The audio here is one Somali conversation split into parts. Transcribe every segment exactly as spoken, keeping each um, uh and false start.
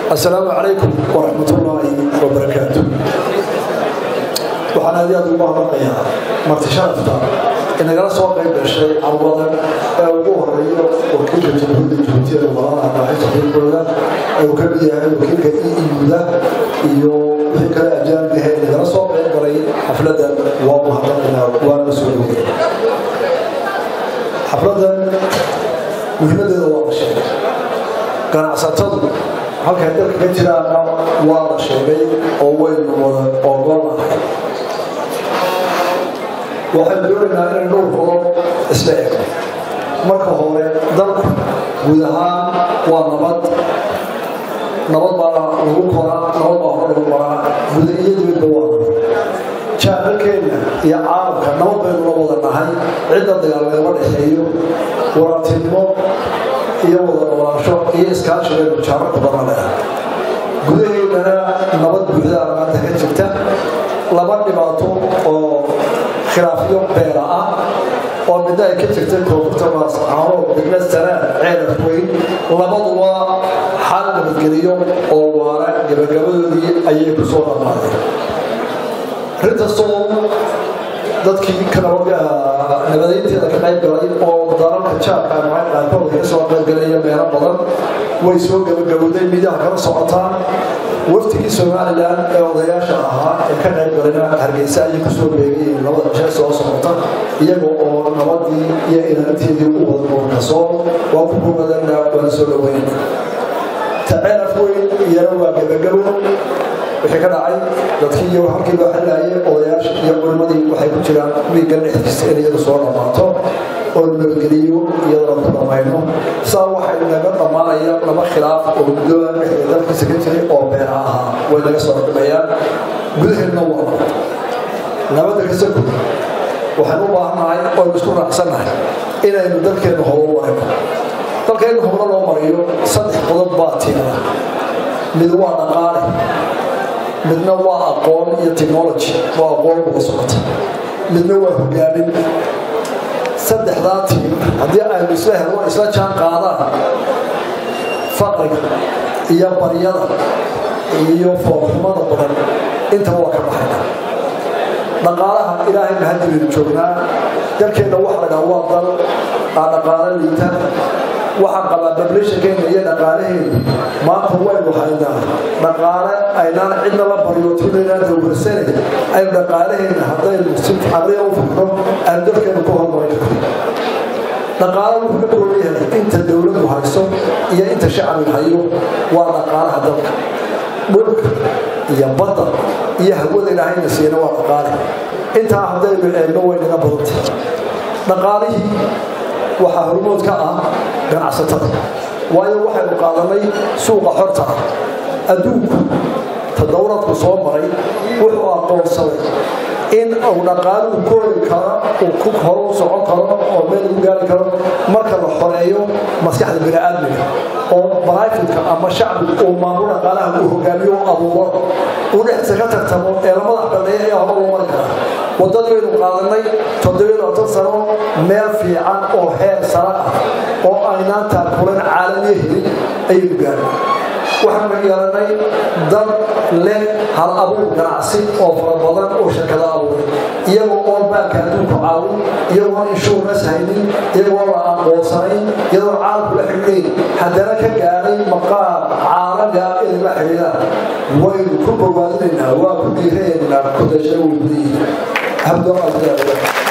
السلام عليكم ورحمة الله وبركاته. وحنا هذه الله رقيا مرتشافتا إن جالس واقع بالشيء عوضا أبوه رأيه وكيل جمهور الجمهورية الله راعي تحقيق ولا وكبيها وكيل كإيه لا يو فكرة أجانب بها إن جالس واقع بري حفلة واضحة لنا ومسؤولية حفلة مهمة للواقع الشيء ganacsatada halka dadka ka jiraana waa la sheegay oo weyn wada oggolahay waxaan doonaynaa inaan dhowr qodob isla eegno marka hore dalku guud ahaan waa nabad nabad baa lagu koraa nabad baa hore lagu maraa gudahiyadeedba waa jaalalkeena iyo caalamka nabad baynu la wada nahay cidda dagaalama dhexeeyo waraabtinimo iyo wada noolaansho iyo iskaashigeenu jaararka badan leh gudaheedana nabad buuxda maanta ka jirta laba dhibaato oo khilaafyo beela ah oo midna ay ka jirta koonfurta maascaano midna sanaa ceelaf weyn labaduba xal nabadgeliyo oo waara gabagabadoodii ayay ku soo dhammaadeen rintastoo dadkii nabadeynteeda ka qayb galay oo dalalka jaarka aan qaarkood ka soo qaybgalaya meelo badan way soo gabagabowday midaha kala socotaan waftigii Somaliland ee odayaasha ahaa ee ka qayb galay Hargeysa ayay ku soo beegayeen labada jeer soo socota iyagoo oo nabadii iyo ilaalinteedii u wada noqon soo waa ku guuladana wala soo dhaweyn taceelaf weyn iyo waa gabagabow wixii ka dhacay dadkii iyo halkii loo xalaayay odayaasha iyo culimadii waxay ku jiraan wiigan dhexdiisa in iyada soo dhamaato oo nabadgeliyo iyadoo ku dhamayno saa waxay naga dhamaanaya laba khilaaf oo gudaha dhexdeeda dalka secretary oo beer ahaa way laga soo dhameeyaan gudaheedna waa nabadda ka soo waxaan u baahanahay oo isku raacsanahay inaynu dalkeena hore warayno dalkeena hore loo mariyo saddex qodob baa tiina mid waa dhaqaale midna waa aqoon iyo technology waa aqoon uga socota midna waa hogaamin saddexdaa tiim haddii aynu isla helno isla jaan qaadaan faqriga iyo baryada iyo foorxumada badan intaba waa ka baxayna dhaqaalaha ilaahay mahadiyaynu joognaa dalkeena waxa la dhahaa waa dal aan dhaqaale liita waxaan qabaa bablishakeena iyo dhaqaalaheena maanta waynu haynaa dhaqaale aynaan cidna la baryootinayna dowbarsanay aynu dhaqaalaheena haddaynu si xariya u fikro aan dalkeena ku hormarin karno dhaqaale wuxuu ka kooban yahay inta dowladdu hayso iyo inta shacbigu hayo waa dhaqaalaha dalka dhulka iyo badda iyo hawada ilaahayna siina waa dhaqaale intaa haddaynu eegno way naga badantay dhaqaalihii waxaa hormood ka ah ganacsatada waayo waxaynu qaadanay suuqa xorta ah adduunku tadawradku soo maray wuxuu aqoonsaday in uu dhaqaaluhu koori karo uu ku hor u socon karo oo meel u gaari karo marka la xoreeyo maskaxda bini'aadmiga oo baraafiilka ama shacbigu uu maamul dhaqaalaha uu hogaamiyo oo abuuro uu dhexdiisa ka tartamo ee la madax banneeya ayaa hore loo mari karaa waddadaynu qaadanay toddoba iyo labaatan sano meel fiican oo heer sare ah oo aynaan taakulan caalamiya helin ayaynu gaarnay waxaan yeelanay dad leh hal abuur ganacsi oo fara badan oo shirkada abuuray iyagoo oo baanka adduunka caawin iyagoo insurance haynin iyagoo la aqoonsanayn iyadoo caalamku la xidhiidhin haddana ka gaaray maqaam caalamiga in la xidhiidhaan waynu ku bogaadinaynaa waa ku dhiiraynaa ku dashay weydiin habdoo asdaada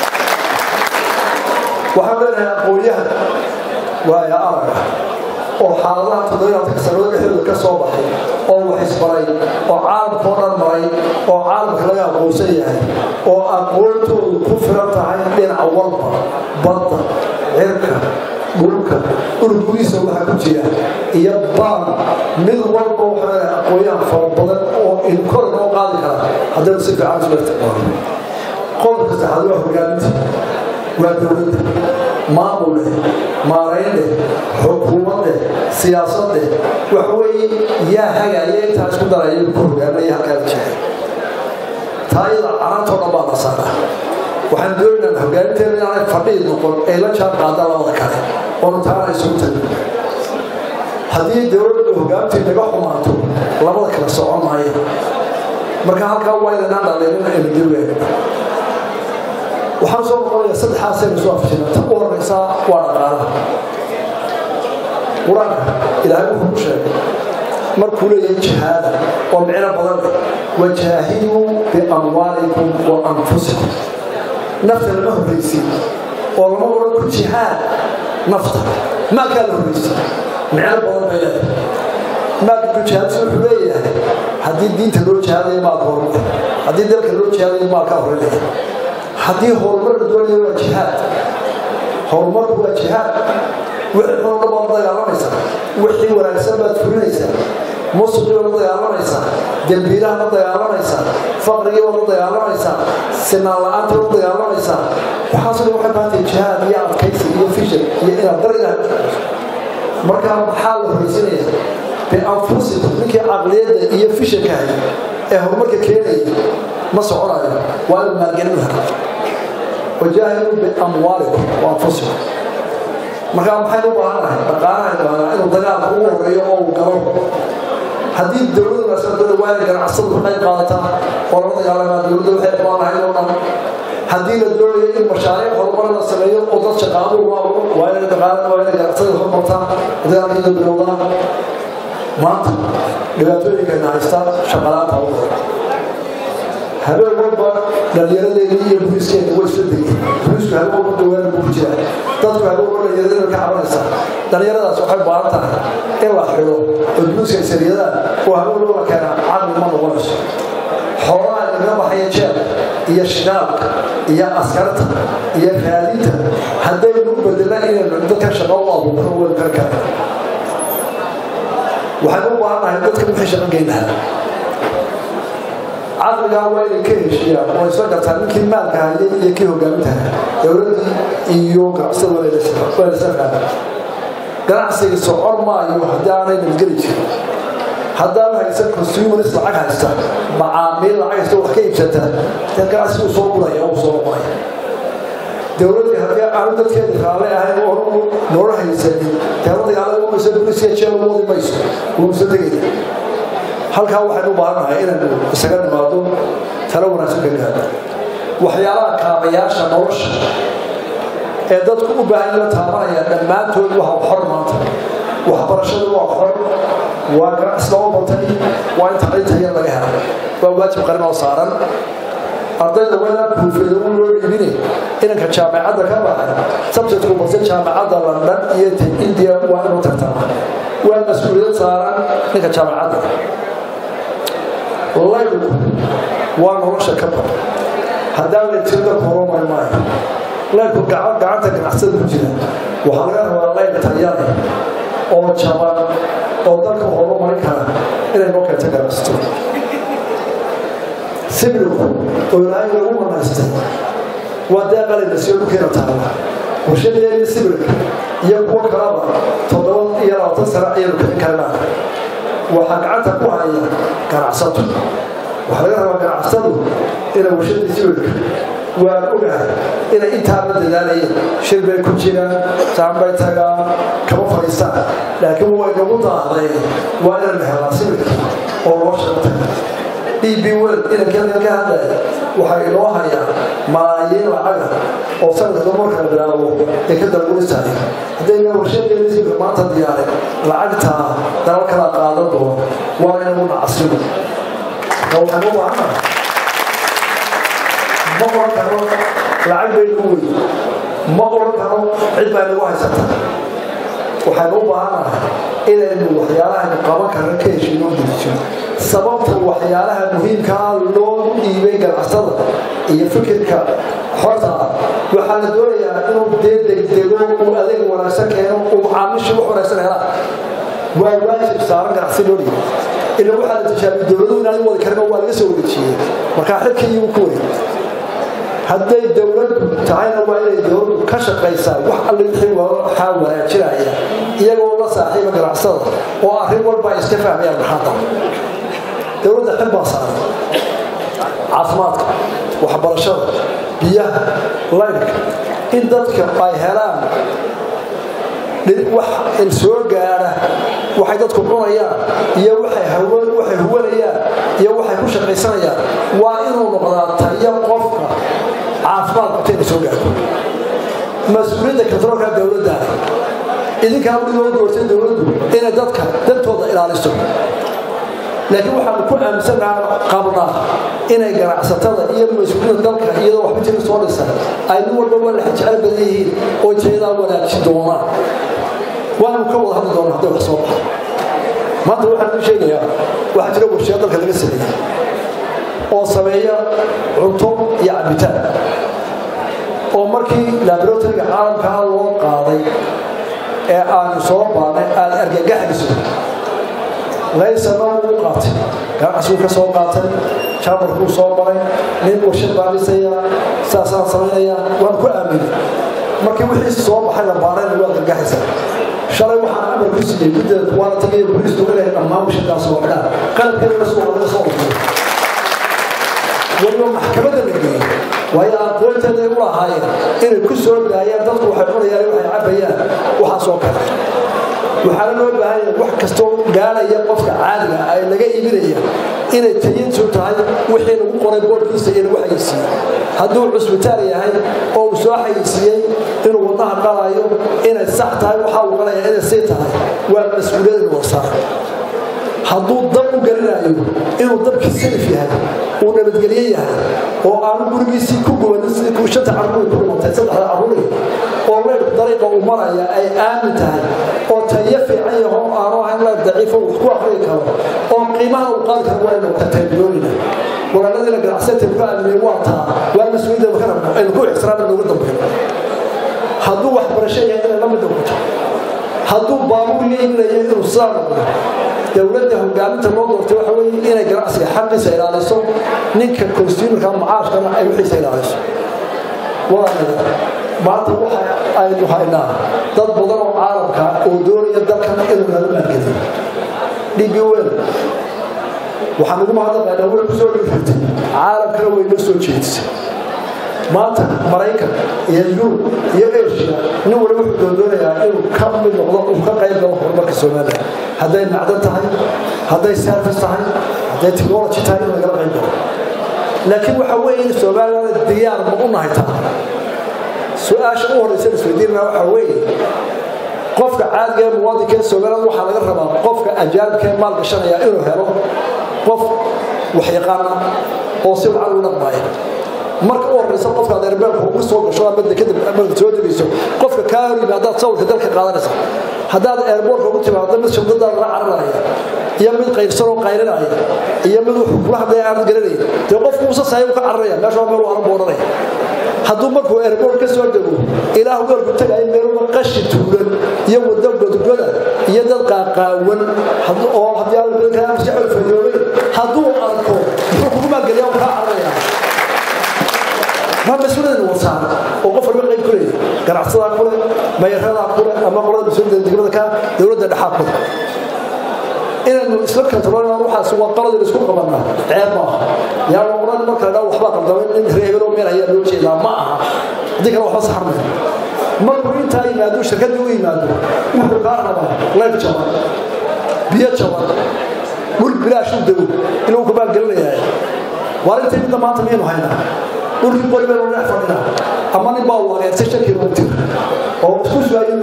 waxaan leenahay aqoonyahan waaya araga oo xaaladaha toddobaadka sanado dhexdooda ka soo baxay oo wax isbaray oo caalamka oo dhan maray oo caalamka laga aqoonsan yahay oo aqoontoodu ku filan tahay dhinaca walba badda cirka dhulka dhulkiisa waxaa ku jira iyo baan mid walba waxaa aqoonyahan fara badan oo in kor loo qaadi kara haddana si fiican isu isticmaalo qodobka saddexaad waa hogaaminta waa dowladda maamul leh maarayn leh xukuumad leh siyaasad leh waxa weeye yaa hagaya intaa isku daraya ku hogaaminaya halkaa jira taayada canaantoo dhan baa la saaraa waxaan doonaynaa hogaaminteena inaanay fadhiid noqon ee la jaan qaada labada kale oonu taana isugu tagin haddii dowladdu hogaamintii naga xumaato labada kala socon maayo marka halkaa waa inaan dhaleelina aynu dawlayn waxaan soo noqonayaa saddexaas aynu soo afjina tan u horeysa waa dhaqaalaha qur-aanka ilaahay wuxuu ku sheegay markuu leeyahay jihaada oo micno badan wajaahiduu biamwaalikum wa anfusikum nafta lama horreysiin oo lama odhan ku jihaad nafta maalkaa la horreysiin micno badan bay leedahay maalka ku jihaadsi wuxuu leeyahay haddii diinta loo jihaadayo maalka hormar haddii dalka loo jihaadayo maalkaa horreynaya haddii horumar la doonayo waa jihaad horumarku waa jihaad wixii xunna baad dagaalamaysaa wixii wanaagsan baad fulinaysaa musuqii baad la dagaalamaysaa dembiilaha la dagaalamaysaa faqrigii baad la dagaalamaysaa sinaan la-aantii baad la dagaalamaysaa waxaasoo waxay baatay jihaad iyo adkaysi iyo fishal iyo inaad dar ilaah markaa maxaa la horreysinaya bianfusikum ninkii caqliyadda iyo fishalka haya ee horumarka keenaya ma soconayo waa in maalgelin laha wajaahiduu biamwaalikum wa anfusikum markaa maxaynu u baahanahay dhaqaalahay baanaa inuu dagaalka ugu horeeyo oo uu galo haddii dowladda naasnadooda waa inay ganacsatadu ka qayb qaadataa oo lama dagaalamaa dowladda waxay qabaan lahayd oo dhan haddii la doonayo in mashaariic horumar la sameeyo oo dad shaqaaluhu maamulo waa inay dhaqaalada waa inay ganacsatada hormartaa dagaalkiida bilowdaa maanta dhibaatooyinkayna haysta shaqalaanta u hore habeen walba dhallinyaradeedii iyo buriskeeda way isla degeen burisku habeen walba dawaana buu jira dadku habeen walba dhallinyarada ka cabanaysa dhallinyaradaas waxay baahan tahay in la xidho oo buruska sariyada oo habeen walba la keena caqli ma noqonayso xoolaha laga baxaya jeer iyo shidaalka iyo askarta iyo raadinta haddaynu u bedelna inaynu dadka shaqo u abuurno waynu kar karna waxaynu u baahannahay dadka wixii shaqo geyn lahaa caqligaa waa inay ka heshiiyaan oo isla gartaa ninkii maalka hayay iyo kii hogaamintaha dowladdii iyo ganacsada waa laysa qaada ganacsiga socon maayo haddii aanay nabadgeli jirin haddaan haysan consumers lacag haysta macaamiil lacag haysta wax ka iibsata dee ganacsigu soo guraya oo soo noqonaya dowladda haddii aanu dadkeeda raalli ahayn oo noola haysanin teela dagaalada umayso bulisiya jeel wadi mayso wuusa tegaya halkaa waxaynu u baahannahay inaynu isaga nimaado talo wanaagsan ka gaado waxyaalaha kaabayaasha nolosha ee dadku u baahan la taabanaya dhammaantood waa xor maanta waxbarashadu waa xor waa ganacsi loo batay waa in tacliinta yar laga helo waa waajib qaran oo saaran ardayda waa kuufeedo u loo dhibinay inanka jaamacadda ka baxay subjectku base jaamacadda London iyo India waa inuu tartama waa mas'uuliyad saaran ninka jaamacadda والله وانا ورشة كبر هداوي التلقى كورونا الماء لكن قعدت قعدت أحسن بجدا وحلقها والله بترياني أو شباب أو ذاك كورونا ما كان إلى الوقت تجربته سبلوا ولا يلوم الناس وده قال النسيان كنا تعالى وشد اللي سبلك يبغى كلامه تضل يلا تسرع يلوك كلامه وحقعتها كوهاية ganacsato waxa laga rabaa ganacsatadu inay warshada siwirka waa ogahay inay intaa la dadaalayeen shir bay ku jiraan saambay tagaan kama fadhiistaan laakiin way nagu daahday waa inaan helaa siwirka oo loo shaqeeyo D B World inay ka ka hadlay waxa inoo haya malaayiin lacag oo sanadka marka la bilaabo ee ka dalbuustaay haday warshada siwirka maanta diyaaray lacagta dalka la qaado doono waa inuu nacsibo oo xagu waana ma qoran karo lacag bay ugu weyn ma qoran karo cid baa lagu haysataa waxaan u baahanahay inaynu waxyaalaha qaban karno ka heshiino dijiyo sababta waxyaalaha muhiimka ah loo dhiibay ganacsatada iyo fikirka xorta waxaa la doonayaa inuu degdego uu adeeg wanaagsan keeno uu macaamiisha wax wanaagsan hela waa waajib saaran ganacsi loo dhiibay إلا واحد تشابه الدولة وين هذا وذكر ما هو ليس ولا شيء مركح حكي يوكوري هذا الدولة تعالى وين الدولة كشف قيسا وحل الحلوة حاول شرايا يقول الله صاحب الرعصة وآخر والبا يستفهم يا محاطة دولة حب صار عاصمات وحبر الشر بيها لايك إن ضدك باي هلام wax il soo gaara waxay dadku cunayaan iyo waxay haween waxay وإنه نقطة يقف عافمات بتين سوقات مسؤولية كترك الدولة ده إذا كان بدون دولة الدولة إن ذاتك دمتوضع إلى السوق لكن waxaan ku aaminsanaa qaabna inay ganacsatada iyo mas'uuliyiinta dalka iyadoo wax bijir soo dhisay ay walba wala xajal badan yihiin oo jeeda wanaagsan doonaan waan ka wada hadli doonaa hadda wax soo baxo maanta waxaan u sheegayaa waxa jira warshad dalka laga sameeyay oo sameeya cunto iyo cabitaan oo markii laboratory-ga caalamka loo qaaday ee aan soo baanay aan argagaxayso ليس ما وقعت كان عسوك سوقات شامر كو صوبري نين ورشد باريسيا ساسان سمينيا وان كو امين markii wixii soo baxay baareen waa gargaxaysa shalay waxa amar ku siiyay gudda waana tagay booliisku inay dhammaan washadaas soo dhacaan qalabkeeda soo wada soo wado maxkamadda la geeyay waya aqoonteeda u lahaayeen inay ku soo daayaan dadku waxay qorayaan waxay cabayaan waxa soo kale waxaa loo baahan yahay wax kasto gaalaya qofka caadiga ay laga iibinaya inay tayin soo tahay wixii lagu qoray boorkiisa iyo lagu xayisiiyay hadduu cusbitaal yahay oo uu soo xayisiiyay inuu wadnaha qalayo inay sax tahay waxa uu qalaya inay si tahay waa mas'uuliyad wasaar hadduu dab u galinayo inuu dabki salif yahay oo nabadgelyo yahay oo aan gurigiisii ku gubanin sidii ku shanta carruur ku dhimatay saddexda carruur oo leer dariiqa uu maraya ay aamin tahay oo tayo fiican yahay oo aanu ahayn la daciifo wax ku akhriyo karo oo qiimaha uu qaadi karo waa inuu ka taybiyoonin walaalada ganacsatada ku aaminay waa taa waa mas'uuliyadda ka rabno inuu ku ixtiraamo ugu dambeeyo hadduu wax barasho yahay in la mid noqoto hadduu baabuur leeyahay inuu saaro dawladda hogaaminta loo doortay waxa weeye inay ganacsiga xaqiisa ilaaliso ninka consumerka macaashkana ay wixii ilaaliso walaalayaal maanta waxa aynu haynaa dad badan oo caalamka oo doonaya dalkan inuu nala maalgeliyo dhibiweel waxaan ugu mahadnaqaynaa way ku soo dhigtay caalamkana way noo soo jeedisay maanta maraykan iyo yuurub iyo eeshiya nin waliba wuxuu doonayaa inuu ka mid noqdo uu ka qayb galo horumarka Soomaaliya hadday macdan tahay hadday service tahay hadday technology tahay in laga qayb galo laakiin waxa weeye Soomaaliya diyaar ma u nahay taa su'aasha u horeysa isweydiinna waxa weeye qofka caadiga ah muwaadinka Soomaaliya waxa laga rabaa qofka ajaanibka maal gashanaya inuu helo qof wax yaqaan oo si wacan u dhaqmaya marka oo horeysa qofka adeerbeelku uu soo gasho ama kadib ama soo dibeyso qofka ka yimaada sawirka dalka qaadanaysa hadaad airport ugu timaado mid shaqada la cararaya iyo mid qaybsan oo qaylinaya iyo mid wuxuu kula hadlay aan garanay tii qofku uu sasayo ka cararaya meesha meel uu arboonay hadduu markuu airport ka soo dago ilaahu galku tagay meel uu qashi tuulan iyo wada godgoda iyo dad qaaqaawan hadduu oo hadii aan ka shaqo fayoobay hadduu arko wuxuu ku magaliyo ka cararaya ما مسؤولين الوصال وقف الوقت كله ganacsatada kule mayrada kule ama qolada mas'uuliyadda degmada ka dawladda dhaxalka inaan isla kantaroolno waxa soo qalad isku qabanna ceeb ma yaa waqran marka la waxba qaldamin in reebelo meel ayaa loo jeedaa ma aha diga waxba saxarmay markuu inta yimaado shirkadu u yimaado wuxuu ka rabaa lecture biyo jaban mul bilaash u dawo inuu ku baan galinayaa waarintii inta maanta meenu haynaa urki qoriba loo raaxfadina ama nin baa wareertay shaki runtii oo isku su'aalo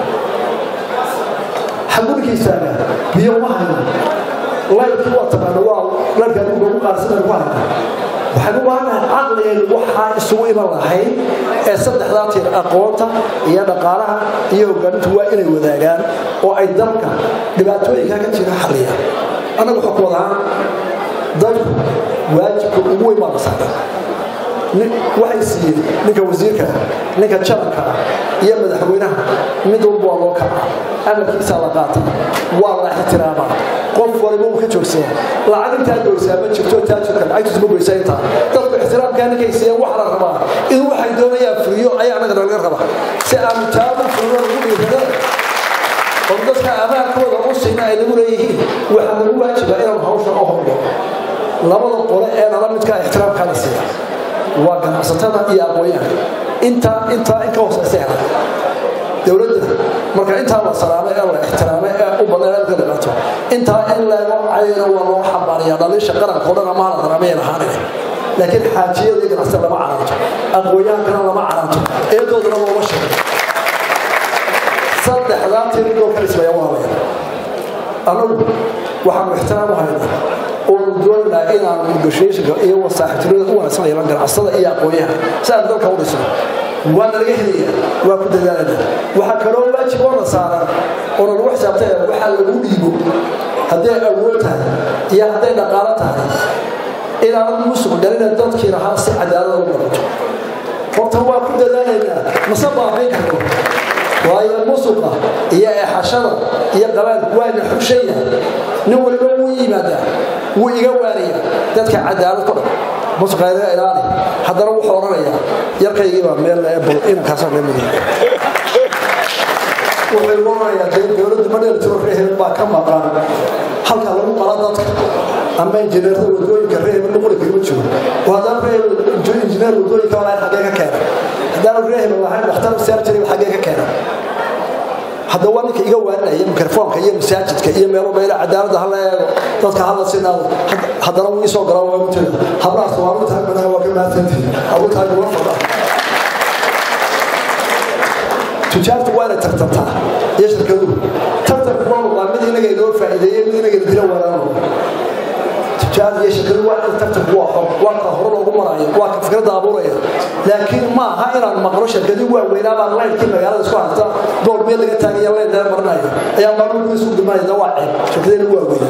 xabuurkiisana biyo ma hayno laydku waa taqaana waa laydka ugu qaarsan waa waxaan u baahanahay aqliga waxa isugu iman lahayd ee saddexda tiir aqoonta iyo dhaqaalaha iyo hogaamintu waa inay wadaagaan oo ay dalka dhibaatooyinka ka jira xalliya anagu waxa ku wadaa dalku waajibku ugu weyn baa saaran waxay siiyeen ninka wasiirka ninka jaranka iyo madaxweynaha mid walba loo kala amarkiisa la qaata waa la ixtiraamaa qof walba uu ka joogsan lacag inta doorsa ma jirto taajirka ay tusmo goysayta dadku ixtiraamka ninka siiyeen wax la rabaa in waxay doonayaan furiyo ay anaga laga rabaa si aan taabo furiyo ugu dhiirada oo dadka amaankooda u siinay ay lagu leeyihiin waxa lagu waajibaa inaan hawsha u hordo labada qole ee nala midka ixtiraamka la siiyo waa ganacsatada iyo aqoonyaha inta inta in ka hooseysa dawladda marka انت الله سلامه الله احترامه وبدل كلمته انت الا عين والله حباريا دليش قرن قرن ما رمينا هذه لكن حاجيه دي نحسب ما عرفت اقوياء كانوا ما عرفت ايه دودنا ما وشك صدق ذاتي لو كان اسمه والله انا waxaan ixtiraam u haynaa oo doonaa inaan negotiation iyo wasaaxtirada u wanaagsan ganacsada iyo aqoonyaha saar dalka u dhiso waa laga heliyaa waa ku dadaalada waxa kale oo waajib oo saaran oo lagu xisaabtay waxa lagu dhiibo haddii awood tahay iyo haddii dhaqaale tahay inaan musuq galina dadkii rahaa si cadaalad u noqoto horta waa ku dadaalayna masabaahay karto waayo musuqa iyo xashada iyo qabaan waana xushayna nin walba uu yimaada uu iga waariya dadka cadaalad ku dhaq musuqayda ilaali hadana wuxuu oranayaa yarkaygiiba meel la eebo in ka soo reemay wuxuu oranayaa dawladda madal tiro reehel baa ka maqan halka lagu qala dadka ama injineerada wadooyinka reehel lagu qori karo jiro wada reehel injineer wadooyinka wala xagee ka keenay hadana reehel waxa dhakhtar surgery xagee ka keenay هذا هو اللي يجوا لنا يوم كرفون كيوم مساجد كيوم يوم بيلا عدالة هلا تذكر هلا سنة هذا هو يسوق رأوا ومتنا هبلا سوالف تهمنا وكما تنتهي أول كان يوفر تجارة ولا تختمتها إيش الكذوب تختم والله مدينة جدول فائدة مدينة جدول ولا تجارة إيش الكذوب ولا تختم واحد واقع هرب ومرايا واقع فكرة دابورية لكن ما هاي المقرش الجدول وين أبغى الله يكمل على السؤال دور ميل الثاني يلا ده مرناي أيام ما بنقول يسوق ما يدواعي شكله هو وين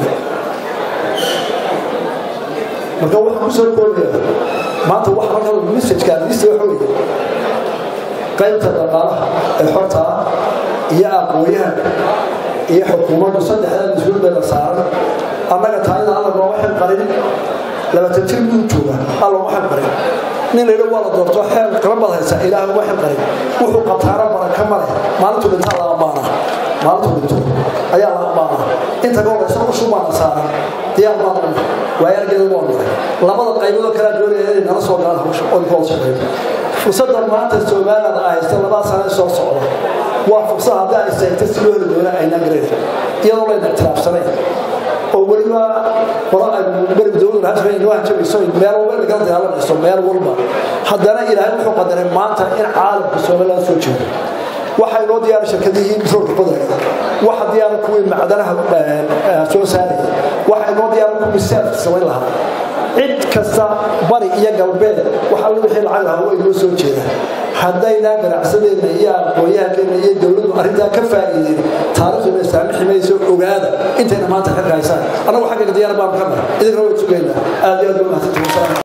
ما هو واحد مسؤول كله ما هو واحد رجل مسج كان يسوي حوي قيمة الرقابة الحرطة يا أقوياء يا حكومة تصدق هذا المسؤول بالأسعار أما كتاين على واحد قريب لما تنتهي من جوا على واحد قريب nin leeyahay wala doorto xeel qalabada haysa ilaahay wax qarin wuxuu qataara baraka male maalintu inta la baana maalintu inta ayaa la baana inta goor ay soo shubana saaran diyaar ma aha waayargeedu ma aha labada qaybood kala doonayeen in la soo galaan hawsha oo koob shaqeeyo fursada maanta Soomaaliya ay haysto laba sano soo socdo waa fursad hadaa ay saytay si loo helo ayna gareeyay iyadoo la intaafsanay oo waliba wala ay bari dawladda hadda inuu wax jabisay meel walba laga dagaalamayo meel walba haddana ilaahay wuxuu qadaray maanta in caalamka Soomaaliya soo jeedo waxay loo diyaaray shirkadihii bisoorka badan waxa diyaar kuwii macdanaha soo saaray waxay loo diyaaray kuwii self sameyn lahaa cid kasta bari iyo galbeed waxa la wixii lacag ah way soo jeedaan haddayna ganacsadeena iyo aqoonyahankeena iyo dawladdu arrinta ka faa'iideeyay taariikhda saamiximayso ogaada intayna maanta ka qaysaan anagu xagga diyaar baan ka mar idin rawo sugeynaa aad iyo aad u mahadsantahay